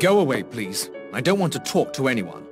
Go away, please. I don't want to talk to anyone.